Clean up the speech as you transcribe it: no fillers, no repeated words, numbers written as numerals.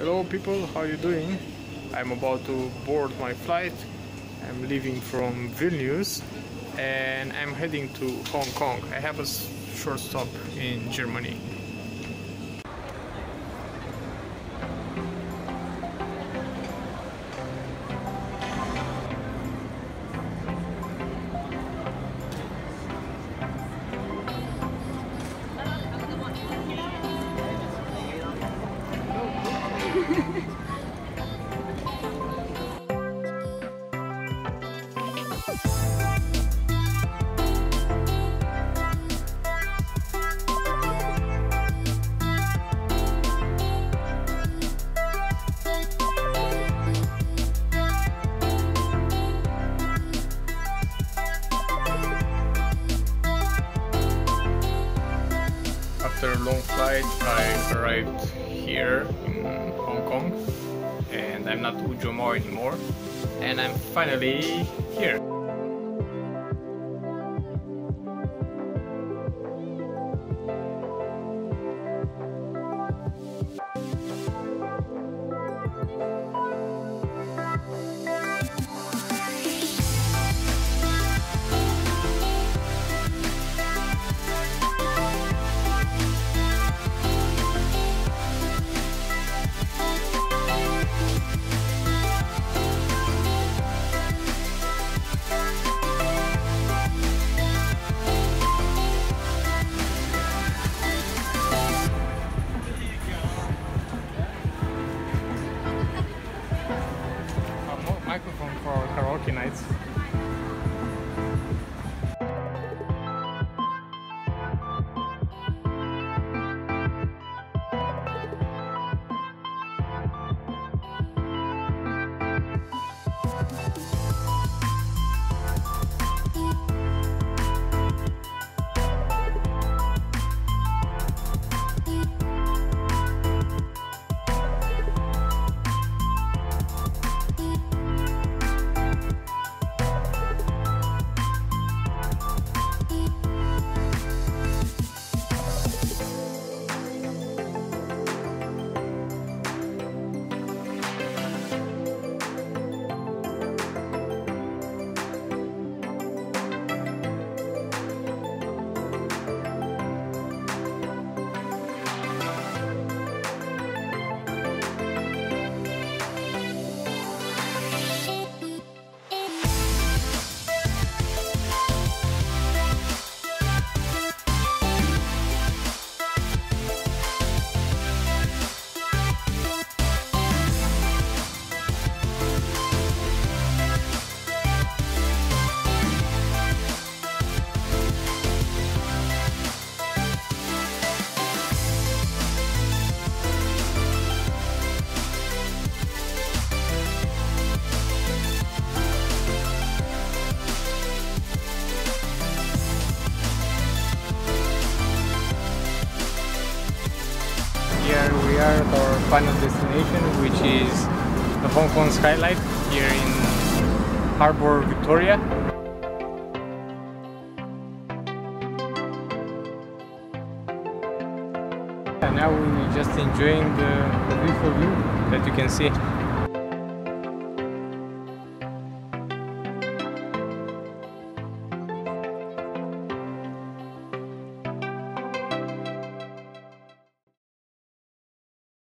Hello people, how you doing? I'm about to board my flight. I'm leaving from Vilnius and I'm heading to Hong Kong. I have a short stop in Germany. After a long flight, I arrived here in Hong Kong, and I'm not Ujo Mao anymore, and I'm finally here. Microphone for karaoke nights. Here we are at our final destination, which is the Hong Kong skyline here in Harbour Victoria. And now we're just enjoying the beautiful view that you can see.